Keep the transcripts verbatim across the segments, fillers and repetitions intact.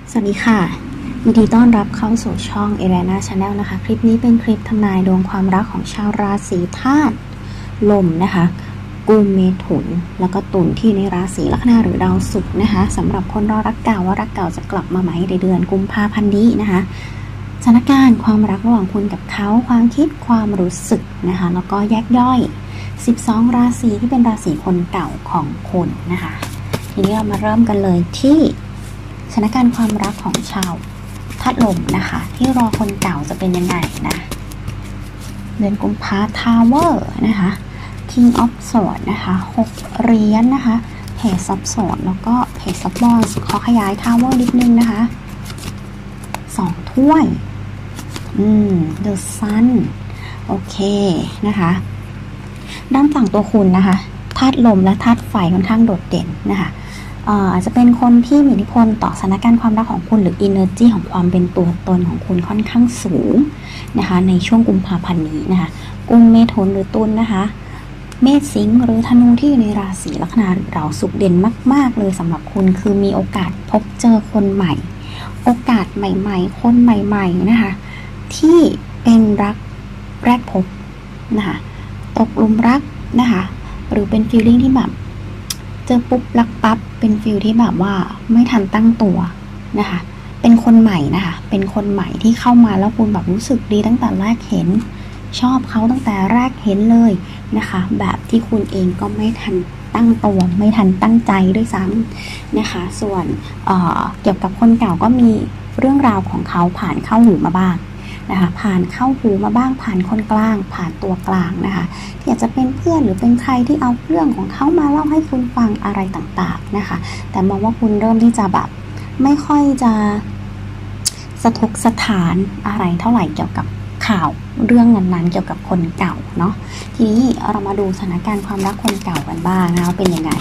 สวัสดีค่ะยินดีต้อนรับเข้าสู่ช่อง Eliana Channel นะคะคลิปนี้เป็นคลิปทำนายดวงความรักของชาวราศีธาตุลมนะคะกุมเมถุนแล้วก็ตุลที่ในราศีลัคนาหรือดาวศุกร์นะคะสำหรับคนรอรักเก่าว่ารักเก่าจะกลับมาไหมในเดือนกุมภาพันธ์นี้นะคะสถานการณ์ความรักระหว่างคุณกับเขาความคิดความรู้สึกนะคะแล้วก็แยกย่อยสิบสองราศีที่เป็นราศีคนเก่าของคุณนะคะทีนี้เรามาเริ่มกันเลยที่สถานการณ์ความรักของชาวธาตุลมนะคะที่รอคนเก่าจะเป็นยังไงนะเดือนกุมภาทาวเวอร์นะคะ King of Swords นะคะหกเหรียญ นะคะ Page of Swords แล้วก็ Page of Wands ขอขยายทาวเวอร์นิดนึงนะคะสองถ้วยอืม The Sun โอเคนะคะด้านฝั่งตัวคุณนะคะธาตุลมและธาตุไฟค่อนข้างโดดเด่นนะคะอาจจะเป็นคนที่มีอิทธิพลต่อสถานการณ์ความรักของคุณหรือ energy ของความเป็นตัวตนของคุณค่อนข้างสูงนะคะในช่วงกุมภาพันธ์นี้นะคะกุมเมถุนหรือตุลนะคะเมษสิงห์หรือธนูที่อยู่ในราศีลัคนาหรือดาวศุกร์เด่นมากๆเลยสำหรับคุณคือมีโอกาสพบเจอคนใหม่โอกาสใหม่ๆคนใหม่ๆนะคะที่เป็นรักแรกพบนะคะตกหลุมรักนะคะหรือเป็น feeling ที่แบบเจอปุ๊บรักปั๊บเป็นฟิลที่แบบว่าไม่ทันตั้งตัวนะคะเป็นคนใหม่นะคะเป็นคนใหม่ที่เข้ามาแล้วคุณแบบรู้สึกดีตั้งแต่แรกเห็นชอบเขาตั้งแต่แรกเห็นเลยนะคะแบบที่คุณเองก็ไม่ทันตั้งตัวไม่ทันตั้งใจด้วยซ้ำนะคะส่วนเอ่อเกี่ยวกับคนเก่าก็มีเรื่องราวของเขาผ่านเข้าหูมาบ้างนะคะผ่านเข้าหูมาบ้างผ่านคนกลางผ่านตัวกลางนะคะที่อาจจะเป็นเพื่อนหรือเป็นใครที่เอาเรื่องของเขามาเล่าให้คุณฟังอะไรต่างๆนะคะแต่มองว่าคุณเริ่มที่จะแบบไม่ค่อยจะสะทกสถานอะไรเท่าไหร่เกี่ยวกับข่าวเรื่องนั้นๆเกี่ยวกับคนเก่าเนาะทีนี้เรามาดูสถานการณ์ความรักคนเก่ากันบ้างนะคะเป็นยังไง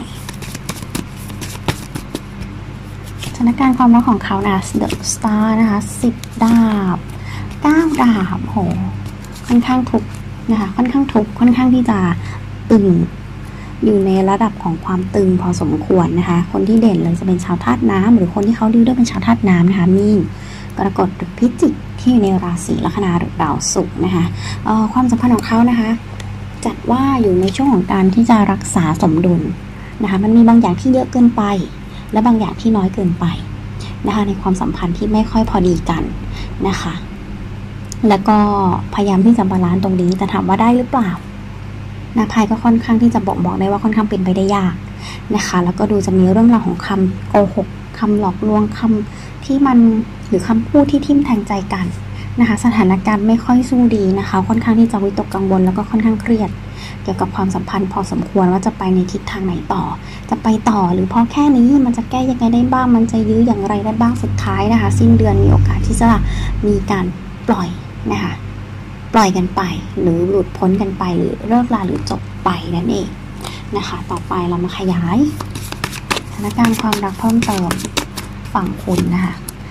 สถานการณ์ความรักของเขานะ The Star นะคะสิบดาบเก้าดาบโหค่อนข้างทุกนะคะค่อนข้างทุกค่อนข้างที่จะตึงอยู่ในระดับของความตึงพอสมควรนะคะคนที่เด่นเลยจะเป็นชาวธาตุน้ำหรือคนที่เขาดีด้วยเป็นชาวธาตุน้ำนะคะมีนกรกฎหรือพิจิกที่อยู่ในราศีลัคนาหรือดาวศุกร์นะคะความสัมพันธ์ของเขานะคะจัดว่าอยู่ในช่วงของการที่จะรักษาสมดุลนะคะมันมีบางอย่างที่เยอะเกินไปและบางอย่างที่น้อยเกินไปนะคะในความสัมพันธ์ที่ไม่ค่อยพอดีกันนะคะแล้วก็พยายามที่จะบาลานซ์ตรงนี้แต่ถามว่าได้หรือเปล่านะไพ่ก็ค่อนข้างที่จะบอกบอกได้ว่าค่อนข้างเป็นไปได้ยากนะคะแล้วก็ดูจะมีเรื่องราวของคำโกหกคำหลอกลวงคำที่มันหรือคำพูดที่ทิ่มแทงใจกันนะคะสถานการณ์ไม่ค่อยสู้ดีนะคะค่อนข้างที่จะวิตกกังวลแล้วก็ค่อนข้างเครียดเกี่ยวกับความสัมพันธ์พอสมควรว่าจะไปในทิศทางไหนต่อจะไปต่อหรือพอแค่นี้มันจะแก้ยังไงได้บ้างมันจะยื้ออย่างไรได้บ้างสุดท้ายนะคะสิ้นเดือนมีโอกาสที่จะมีการปล่อยนะคะปล่อยกันไปหรือหลุดพ้นกันไปหรือเลิกลาหรือจบไปนั่นเองนะคะต่อไปเรามาขยายสถานการณ์ความรักเพิ่มเติมฝั่งคุณนะคะ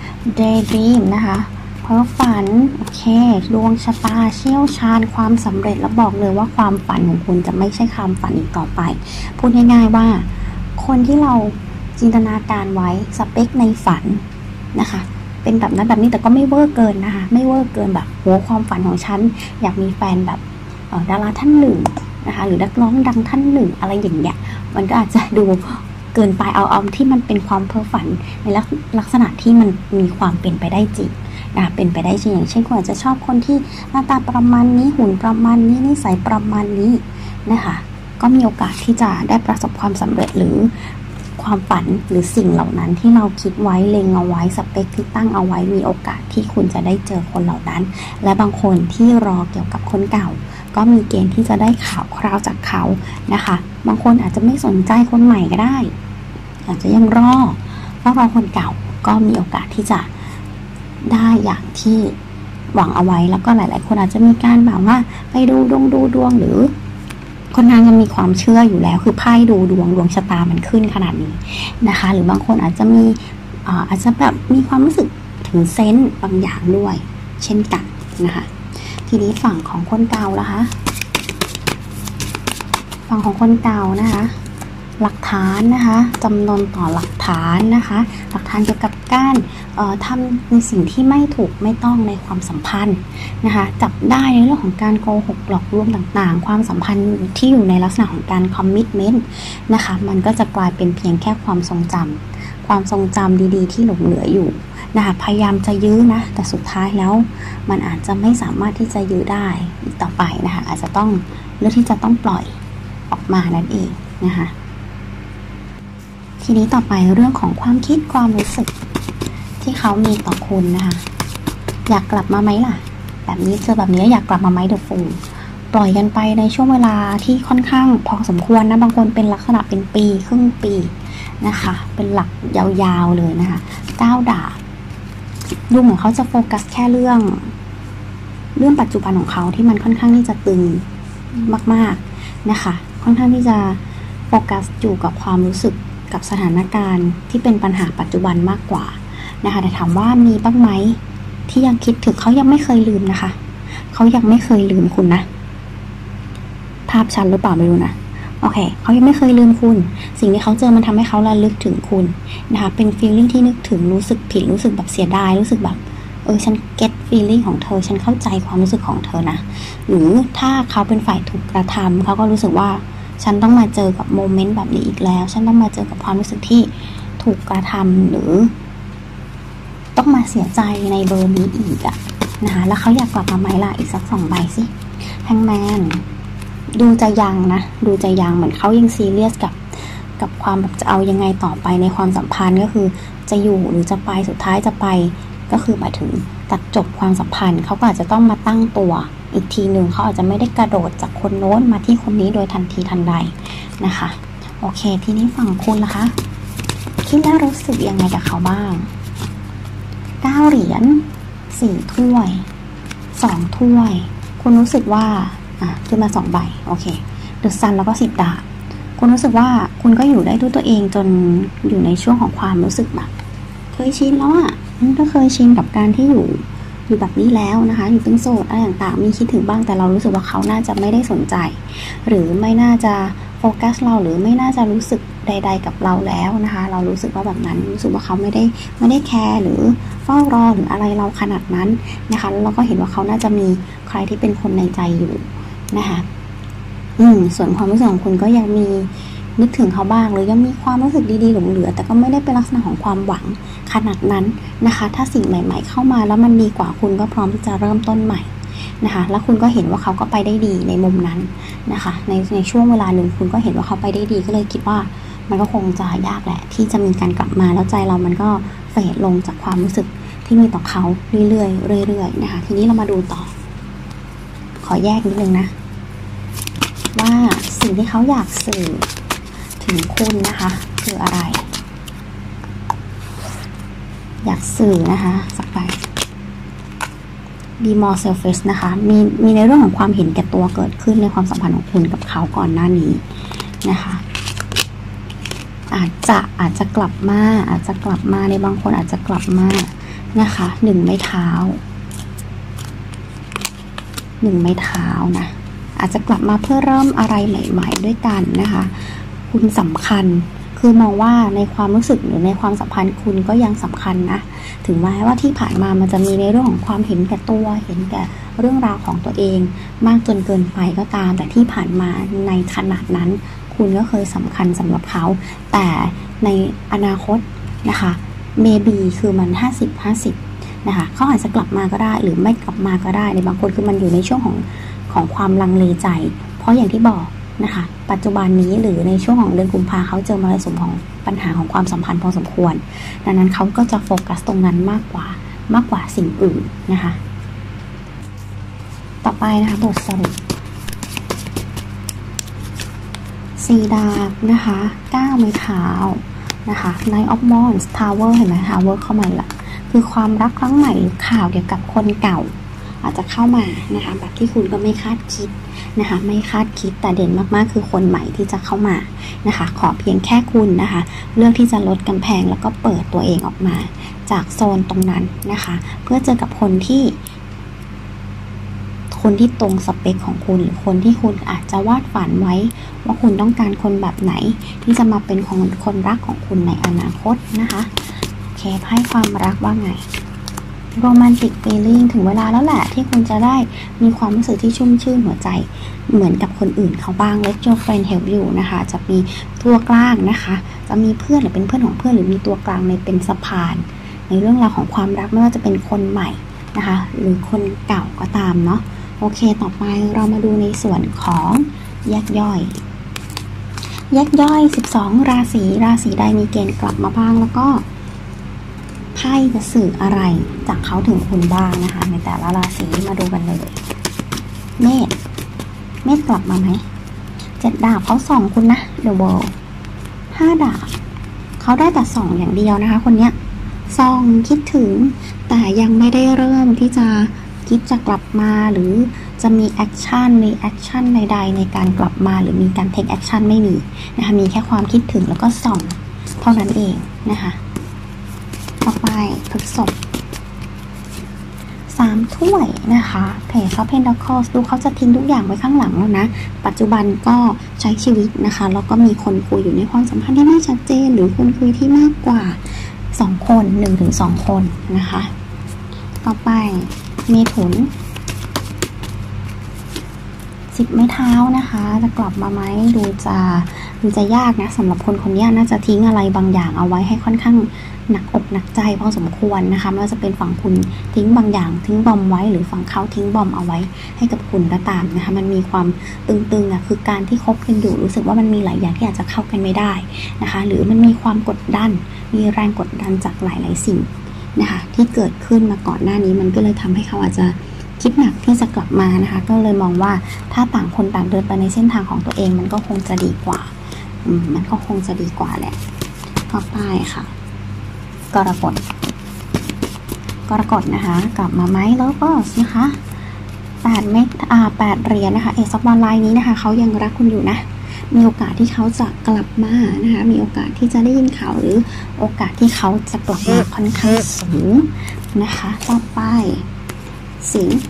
Daydream นะคะเพ้อฝันโอเคดวงชะตาเชี่ยวชาญความสำเร็จแล้วบอกเลยว่าความฝันของคุณจะไม่ใช่ความฝันอีกต่อไปพูดง่ายๆว่าคนที่เราจินตนาการไว้สเปคในฝันนะคะเป็นแบบนั้นแบบนี้แต่ก็ไม่เวอร์เกินนะคะไม่เวอร์เกินแบบโหความฝันของฉันอยากมีแฟนแบบดาราท่านหนึ่งนะคะหรือนักร้องดังท่านหนึ่งอะไรอย่างเงี้ยมันก็อาจจะดูเกินไปเอาเอาที่มันเป็นความเพ้อฝันในลักษณะที่มันมีความเป็นไปได้จริงนะเป็นไปได้จริงอย่างเช่นคุณอาจจะชอบคนที่หน้าตาประมาณนี้หุ่นประมาณนี้นิสัยประมาณนี้นะคะก็มีโอกาสที่จะได้ประสบความสำเร็จหรือความฝันหรือสิ่งเหล่านั้นที่เราคิดไว้เล็งเอาไว้สเปคที่ตั้งเอาไว้มีโอกาสที่คุณจะได้เจอคนเหล่านั้นและบางคนที่รอเกี่ยวกับคนเก่าก็มีเกณฑ์ที่จะได้ข่าวคราวจากเขานะคะบางคนอาจจะไม่สนใจคนใหม่ก็ได้อาจจะยังรอเพราะรอคนเก่าก็มีโอกาสที่จะได้อย่างที่หวังเอาไว้แล้วก็หลายๆคนอาจจะมีการแบบว่าไปดูดวงดูดวงหรือคนงานยังมีความเชื่ออยู่แล้วคือไพ่ดูดวงดวงชะตามันขึ้นขนาดนี้นะคะหรือบางคนอาจจะมีอาจจะแบบมีความรู้สึกถึงเซนส์บางอย่างด้วยเช่นกันนะคะทีนี้ฝั่งของคนเก่าล่ะคะฝั่งของคนเก่านะคะหลักฐานนะคะจำนวนต่อหลักฐานนะคะหลักฐานเกี่ยวกับการทำในสิ่งที่ไม่ถูกไม่ต้องในความสัมพันธ์นะคะจับได้ในเรื่องของการโกหกหลอกลวงต่างๆความสัมพันธ์ที่อยู่ในลักษณะของการคอมมิตเมนต์นะคะมันก็จะกลายเป็นเพียงแค่ความทรงจำความทรงจำดีๆที่หลงเหลืออยู่นะคะพยายามจะยื้อนะแต่สุดท้ายแล้วมันอาจจะไม่สามารถที่จะยื้อได้อีกต่อไปนะคะอาจจะต้องเลือกที่จะต้องปล่อยออกมานั่นเองนะคะทีนี้ต่อไปเรื่องของความคิดความรู้สึกที่เขามีต่อคุณนะคะอยากกลับมาไหมล่ะแบบนี้เจอแบบนี้อยากกลับมาไหมเดอะฟูลปล่อยกันไปในช่วงเวลาที่ค่อนข้างพอสมควรนะบางคนเป็นลักษณะเป็นปีครึ่งปีนะคะเป็นหลักยาวๆเลยนะคะเก้าดาบดูเหมือนเขาจะโฟกัสแค่เรื่องเรื่องปัจจุบันของเขาที่มันค่อนข้างที่จะตึงมากๆนะคะค่อนข้างที่จะโฟกัสอยู่กับความรู้สึกกับสถานการณ์ที่เป็นปัญหาปัจจุบันมากกว่านะคะแต่ถามว่ามีบ้างไหมที่ยังคิดถึงเขายังไม่เคยลืมนะคะเขายังไม่เคยลืมคุณนะภาพชัดหรือเปล่าไม่รู้นะโอเคเขายังไม่เคยลืมคุณสิ่งที่เขาเจอมันทำให้เขาระลึกถึงคุณนะคะเป็น feeling ที่นึกถึงรู้สึกผิดรู้สึกแบบเสียดายรู้สึกแบบเออฉัน get feeling ของเธอฉันเข้าใจความรู้สึกของเธอนะหรือถ้าเขาเป็นฝ่ายถูกกระทำเขาก็รู้สึกว่าฉันต้องมาเจอกับโมเมนต์แบบนี้อีกแล้วฉันต้องมาเจอกับความรู้สึกที่ถูกกระทำหรือต้องมาเสียใจในเบอร์นี้อีกอะนะคะแล้วเขาอยากกลับมาไหมล่ะอีกสักสองใบสิแฮงแมนดูจะยังนะดูจะยังเหมือนเขายังซีเรียสกับกับความแบบจะเอายังไงต่อไปในความสัมพันธ์ก็คือจะอยู่หรือจะไปสุดท้ายจะไปก็คือหมายถึงตัดจบความสัมพันธ์เขาก็อาจจะต้องมาตั้งตัวอีกทีหนึ่งเขาอาจจะไม่ได้กระโดดจากคนโน้นมาที่คนนี้โดยทันทีทันใดนะคะโอเคทีนี้ฝั่งคุณล่ะคะคิดแล้วรู้สึกยังไงกับเขาบ้างเก้าเหรียญสี่ถ้วยสองถ้วยคุณรู้สึกว่าอ่ะขึ้นมาสองใบโอเคเดอะซันแล้วก็สิบดาบคุณรู้สึกว่าคุณก็อยู่ได้ด้วยตัวเองจนอยู่ในช่วงของความรู้สึกแบบเคยชินแล้วอ่ะก็เคยชินกับการที่อยู่อยู่แบบนี้แล้วนะคะอยู่เป็นโสดอะไรต่างๆมีคิดถึงบ้างแต่เรารู้สึกว่าเขาน่าจะไม่ได้สนใจหรือไม่น่าจะโฟกัสเราหรือไม่น่าจะรู้สึกใดๆกับเราแล้วนะคะเรารู้สึกว่าแบบนั้นรู้สึกว่าเขาไม่ได้ไม่ได้แคร์หรือเฝ้ารอหรืออะไรเราขนาดนั้นนะคะแล้วเราก็เห็นว่าเขาน่าจะมีใครที่เป็นคนในใจอยู่นะคะอืมส่วนความรู้สึกของคุณก็ยังมีนึกถึงเขาบ้างหรือยังมีความรู้สึกดีๆหลงเหลือแต่ก็ไม่ได้เป็นลักษณะของความหวังขนาดนั้นนะคะถ้าสิ่งใหม่ๆเข้ามาแล้วมันดีกว่าคุณก็พร้อมที่จะเริ่มต้นใหม่นะคะแล้วคุณก็เห็นว่าเขาก็ไปได้ดีในมุมนั้นนะคะในในช่วงเวลาหนึ่งคุณก็เห็นว่าเขาไปได้ดีก็เลยคิดว่ามันก็คงจะยากแหละที่จะมีการกลับมาแล้วใจเรามันก็เฟดลงจากความรู้สึกที่มีต่อเขาเรื่อยๆเรื่อยๆนะคะทีนี้เรามาดูต่อขอแยกนิดนึงนะว่าสิ่งที่เขาอยากสื่อถึงคุณนะคะคืออะไรอยากสื่อนะคะสักใบ be more selfish นะคะมีมีในเรื่องของความเห็นแก่ตัวเกิดขึ้นในความสัมพันธ์ของคุณกับเขาก่อนหน้านี้นะคะอาจจะอาจจะกลับมาอาจจะกลับมาในบางคนอาจจะกลับมานะคะหนึ่งไม้เท้าหนึ่งไม้เท้านะอาจจะกลับมาเพื่อเริ่มอะไรใหม่ๆด้วยกันนะคะคุณสำคัญคือมองว่าในความรู้สึกหรือในความสัมพันธ์คุณก็ยังสำคัญนะถึงแม้ว่าที่ผ่านมามันจะมีในเรื่องของความเห็นแก่ตัวเห็นแก่เรื่องราวของตัวเองมากจนเกินไปก็ตามแต่ที่ผ่านมาในขนาดนั้นคุณก็เคยสำคัญสำหรับเขาแต่ในอนาคตนะคะ maybe คือมันห้าสิบ ห้าสิบนะคะเขาอาจจะกลับมาก็ได้หรือไม่กลับมาก็ได้ในบางคนคือมันอยู่ในช่วงของของความลังเลใจเพราะอย่างที่บอกนะคะปัจจุบันนี้หรือในช่วงของเดือนกุมภาเขาเจอมรสุมของปัญหาของความสัมพันธ์พอสมควรดังนั้นเขาก็จะโฟกัสตรงนั้นมากกว่ามากกว่าสิ่งอื่นนะคะต่อไปนะคะบทสรุปสี่ดาบนะคะเก้าไม้เท้านะคะ Knight of Wands Tower เห็นไหม Tower เข้ามาละคือความรักครั้งใหม่ข่าวเกี่ยวกับคนเก่าอาจจะเข้ามานะคะแบบที่คุณก็ไม่คาดคิดนะคะไม่คาดคิดแต่เด่นมากๆคือคนใหม่ที่จะเข้ามานะคะขอเพียงแค่คุณนะคะเลือกที่จะลดกำแพงแล้วก็เปิดตัวเองออกมาจากโซนตรงนั้นนะคะเพื่อเจอกับคนที่คคนที่ตรงสเปคของคุณหรือคนที่คุณอาจจะวาดฝันไว้ว่าคุณต้องการคนแบบไหนที่จะมาเป็นของคนรักของคุณในอนาคตนะคะโอเคไพ่ความรักว่าไงโรแมนติกฟีลลิ่งถึงเวลาแล้วแหละที่คุณจะได้มีความรู้สึกที่ชุ่มชื่นหัวใจเหมือนกับคนอื่นเขาบ้าง Let your friend help you นะคะจะมีตัวกลางนะคะจะมีเพื่อนหรือเป็นเพื่อนของเพื่อนหรือมีตัวกลางในเป็นสะพานในเรื่องราวของความรักไม่ว่าจะเป็นคนใหม่นะคะหรือคนเก่าก็ตามเนาะโอเคต่อไปเรามาดูในส่วนของแยกย่อยแยกย่อยสิบสองราศีราศีใดมีเกณฑ์กลับมาบ้างแล้วก็ไพ่จะสื่ออะไรจากเขาถึงคุณบ้างนะคะในแต่ละราศีมาดูกันเลยเมษเมษกลับมาไหมเจ็ดดาบเขาส่องคุณนะ The World ห้าดาบเขาได้แต่ส่องอย่างเดียวนะคะคนเนี้ยส่องคิดถึงแต่ยังไม่ได้เริ่มที่จะคิดจะกลับมาหรือจะมีแอคชั่นมีแอคชั่นใดๆในการกลับมาหรือมีการเทคแอคชั่นไม่มีนะคะมีแค่ความคิดถึงแล้วก็ส่องเท่านั้นเองนะคะต่อไปพฤษภสามถ้วยนะคะเพจเขาเพนดัคคอสดูเขาจะทิ้งทุกอย่างไว้ข้างหลังแล้วนะปัจจุบันก็ใช้ชีวิตนะคะแล้วก็มีคนคุยอยู่ในความสัมพันธ์ที่ไม่ชัดเจนหรือคนคุยที่มากกว่าสองคน หนึ่งถึงสองคนนะคะต่อไปเมถุนสิบไม้เท้านะคะจะกลับมาไหมดูจะดูจะยากนะสำหรับคนคนนี้น่าจะทิ้งอะไรบางอย่างเอาไว้ให้ค่อนข้างหนักอกหนักใจพอสมควรนะคะไม่ว่าจะเป็นฝั่งคุณทิ้งบางอย่างทิ้งบอมไว้หรือฝั่งเขาทิ้งบอมเอาไว้ให้กับคุณก็ตามนะคะมันมีความตึงๆอ่ะคือการที่คบกันอยู่รู้สึกว่ามันมีหลายอย่างที่อาจจะเข้ากันไม่ได้นะคะหรือมันมีความกดดันมีแรงกดดันจากหลายๆสิ่งนะคะที่เกิดขึ้นมาก่อนหน้านี้มันก็เลยทำให้เขาอาจจะคิดหนักที่จะกลับมานะคะก็เลยมองว่าถ้าต่างคนต่างเดินไปในเส้นทางของตัวเองมันก็คงจะดีกว่าอืมมันก็คงจะดีกว่าแหละต่อไปค่ะกรกฎกรกฎนะคะกลับมาไหมแล้วก็นะคะแปดเมตรอ่าแปดเหรียญนะคะเอซอฟบอลไลน์นี้นะคะเขายังรักคุณอยู่นะมีโอกาสที่เขาจะกลับมานะคะมีโอกาสที่จะได้ยินข่าวหรือโอกาสที่เขาจะกลับมาค่อนข้างสูงนะคะต่อไปสิงห์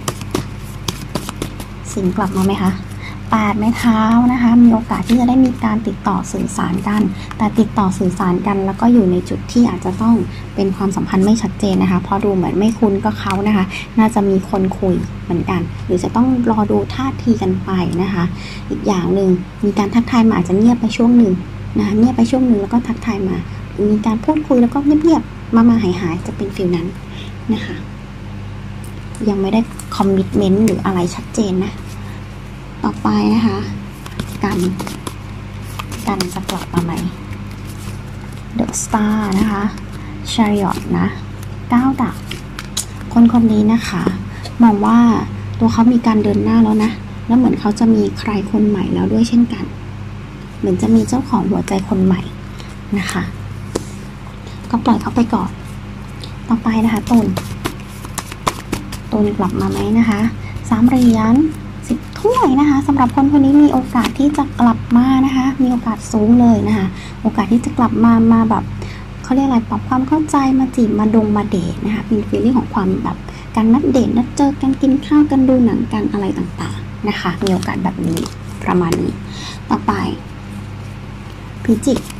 สิงห์กลับมาไหมคะแปดไม้เท้านะคะมีโอกาสที่จะได้มีการติดต่อสื่อสารกันแต่ติดต่อสื่อสารกันแล้วก็อยู่ในจุดที่อาจจะต้องเป็นความสัมพันธ์ไม่ชัดเจนนะคะเพราะดูเหมือนไม่คุ้นก็เขานะคะน่าจะมีคนคุยเหมือนกันหรือจะต้องรอดูท่าทีกันไปนะคะอีกอย่างหนึ่งมีการทักทายมาอาจจะเงียบไปช่วงหนึ่งนะคะเงียบไปช่วงหนึ่งแล้วก็ทักทายมามีการพูดคุยแล้วก็เงียบๆมามาหายๆจะเป็นฟิลนั้นนะคะยังไม่ได้คอมมิตเมนต์หรืออะไรชัดเจนนะต่อไปนะคะกันกันจะกลับมาไหม The Star นะคะ Chariot นะเก้าดาบคนคนนี้นะคะมองว่าตัวเขามีการเดินหน้าแล้วนะแล้วเหมือนเขาจะมีใครคนใหม่แล้วด้วยเช่นกันเหมือนจะมีเจ้าของหัวใจคนใหม่นะคะก็ปล่อยเขาไปก่อนต่อไปนะคะตุลตุลกลับมาไหมนะคะสามเหรียญสิบถ้วยนะคะสำหรับคนคนนี้มีโอกาสที่จะกลับมานะคะมีโอกาสสูงเลยนะคะโอกาสที่จะกลับมามาแบบเขาเรียกอะไรปรับความเข้าใจมาจีบมาดงมาเดทนะคะเป็นฟีลลิ่งของความแบบการนัดเดทนัดเจอกันกินข้าวกันดูหนังกันอะไรต่างๆนะคะมีโอกาสแบบนี้ประมาณนี้ต่อไปพิจิก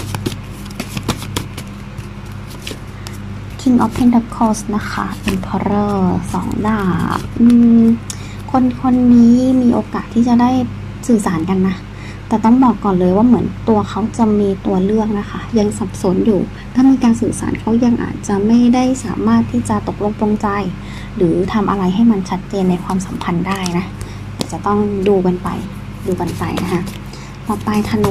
King of Pentacles นะคะ Emperor สองดาบอืมคนคนนี้มีโอกาสที่จะได้สื่อสารกันนะแต่ต้องบอกก่อนเลยว่าเหมือนตัวเขาจะมีตัวเลือกนะคะยังสับสนอยู่ถ้ามีการสื่อสารเขายังอาจจะไม่ได้สามารถที่จะตกลงปลงใจหรือทำอะไรให้มันชัดเจนในความสัมพันธ์ได้นะแต่จะต้องดูกันไปดูกันไปนะคะต่อไปธนู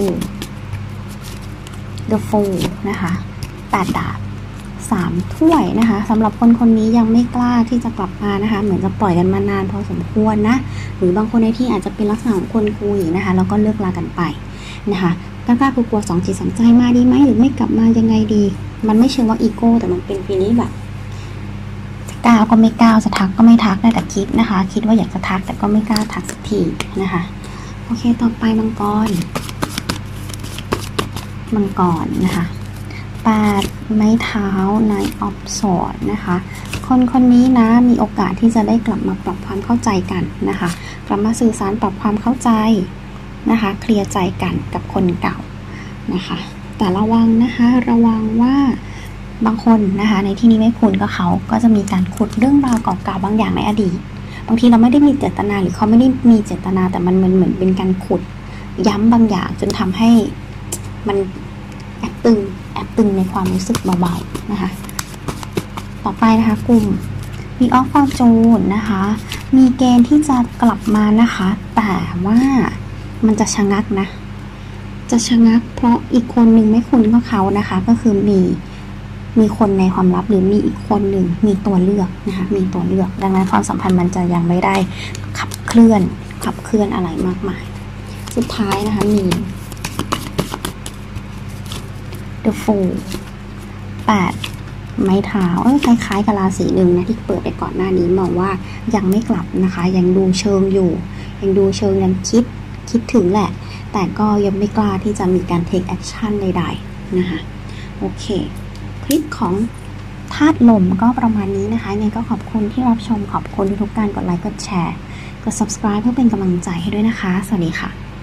The Fool นะคะแปดดาบสามถ้วยนะคะสำหรับคนคนนี้ยังไม่กล้าที่จะกลับมานะคะเหมือนจะปล่อยกันมานานพอสมควรนะหรือบางคนในที่อาจจะเป็นลักษณะของคนคุยนะคะแล้วก็เลิกลากันไปนะคะกล้ากลัวๆสองจิตสองใจมาดีไหมหรือไม่กลับมายังไงดีมันไม่เชิงว่าอีโก้แต่มันเป็นฟีลลิ่งแบบจะก้าวก็ไม่ก้าวจะทักก็ไม่ทักได้แต่คิดนะคะคิดว่าอยากจะทักแต่ก็ไม่กล้าทักสักทีนะคะโอเคต่อไปมังกรมังกรนะคะแปดไม้เท้า Nine of Swords นะคะคนคนนี้นะมีโอกาสที่จะได้กลับมาปรับความเข้าใจกันนะคะกลับมาสื่อสารปรับความเข้าใจนะคะเคลียร์ใจกันกับคนเก่านะคะแต่ระวังนะคะระวังว่าบางคนนะคะในที่นี้ไม่คุณก็เขาก็จะมีการขุดเรื่องราวเก่าๆบางอย่างในอดีตบางทีเราไม่ได้มีเจตนาหรือเขาไม่ได้มีเจตนาแต่มันเหมือนเหมือนเป็นการขุดย้ำบางอย่างจนทำให้มันแอบตึงแอบตึงในความรู้สึกเบาๆนะคะต่อไปนะคะกลุ่ม Wheel of Fortune นะคะมีเกณฑ์ที่จะกลับมานะคะแต่ว่ามันจะชะงักนะจะชะงักเพราะอีกคนหนึ่งไม่คุ้นก็เขานะคะก็คือมีมีคนในความลับหรือมีอีกคนหนึ่งมีตัวเลือกนะคะมีตัวเลือกดังนั้นความสัมพันธ์มันจะยังไม่ได้ขับเคลื่อนขับเคลื่อนอะไรมากมายสุดท้ายนะคะมี The Fool แปดไม้เท้าเอ้ยคล้ายๆกับราศีหนึ่งนะที่เปิดไปก่อนหน้านี้มองว่ายังไม่กลับนะคะยังดูเชิงอยู่ยังดูเชิงยังคิดคิดถึงแหละแต่ก็ยังไม่กล้าที่จะมีการ take action ใดๆนะคะโอเคคลิปของธาตุลมก็ประมาณนี้นะคะยังไงก็ขอบคุณที่รับชมขอบคุณทุกการกดไลค์กดแชร์กด subscribe เพื่อเป็นกำลังใจให้ด้วยนะคะสวัสดีค่ะ